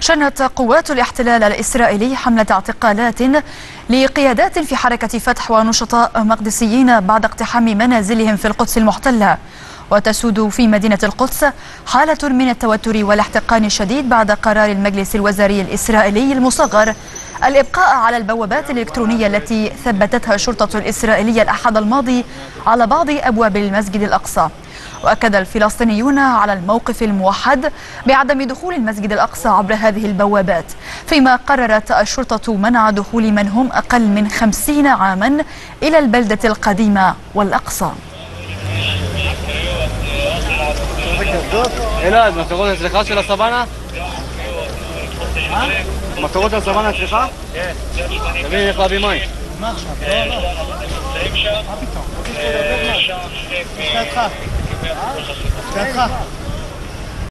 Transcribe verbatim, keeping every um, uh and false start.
شنت قوات الاحتلال الإسرائيلي حملة اعتقالات لقيادات في حركة فتح ونشطاء مقدسيين بعد اقتحام منازلهم في القدس المحتلة. وتسود في مدينة القدس حالة من التوتر والاحتقان الشديد بعد قرار المجلس الوزاري الإسرائيلي المصغر الإبقاء على البوابات الإلكترونية التي ثبتتها الشرطة الإسرائيلية الأحد الماضي على بعض أبواب المسجد الأقصى. وأكد الفلسطينيون على الموقف الموحد بعدم دخول المسجد الأقصى عبر هذه البوابات، فيما قررت الشرطة منع دخول من هم أقل من خمسين عاما إلى البلدة القديمة والأقصى. אלעד, מפתחות אצלך של הסבנה? מפתחות של הסבנה אצלך? כן. תביא, איך להביא מים? מה עכשיו? לא, לא. מה פתאום? מה פתאום? מה פתאום? מה פתאום?